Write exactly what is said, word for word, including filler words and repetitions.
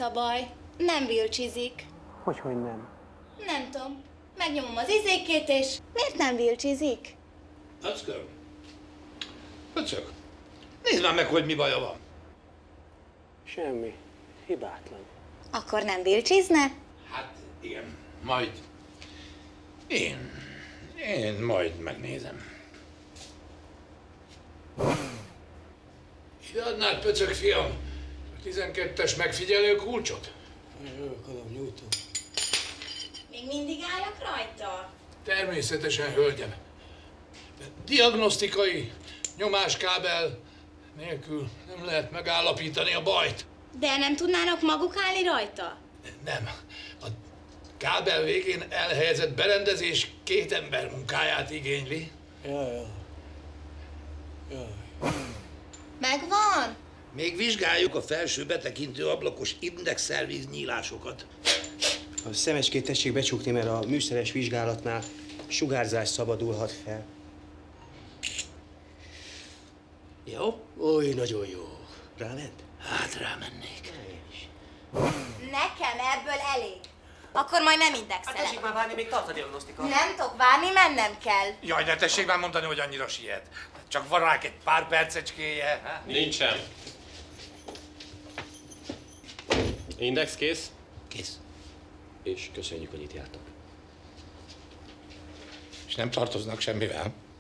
a baj. Nem vilcsizik. Hogyhogy nem? Nem tudom. Megnyomom az izékét, és miért nem vilcsizik? Öckör. Öcök. Nézd már meg, hogy mi baja van. Semmi. Hibátlan. Akkor nem vilcsizne? Hát igen, majd. Én. Én majd megnézem. Ide adnád, pöcök fiam, a tizenkettes megfigyelő kulcsot? Jövök, adom, nyújtom. Még mindig állok rajta? Természetesen, hölgyem. Diagnosztikai nyomáskábel nélkül nem lehet megállapítani a bajt. De nem tudnának maguk állni rajta? Nem. A kábel végén elhelyezett berendezés két ember munkáját igényli. Jaj, jaj. Jaj. Megvan? Még vizsgáljuk a felső betekintő ablakos indexszervíz nyílásokat. A szemecskét tessék becsukni, mert a műszeres vizsgálatnál sugárzás szabadulhat fel. Jó? Oly, nagyon jó. Ráment? Hát rámennék. Nekem ebből elég. Akkor majd nem Hát indexelek. tessék már várni, még tart a diagnosztika. Nem tudok várni, mennem kell. Jaj, ne tessék már mondani, hogy annyira siet. Csak van rá egy pár percecskéje. Ha? Nincsen. Index kész? Kész. És köszönjük, hogy itt jártak. És nem tartoznak semmivel.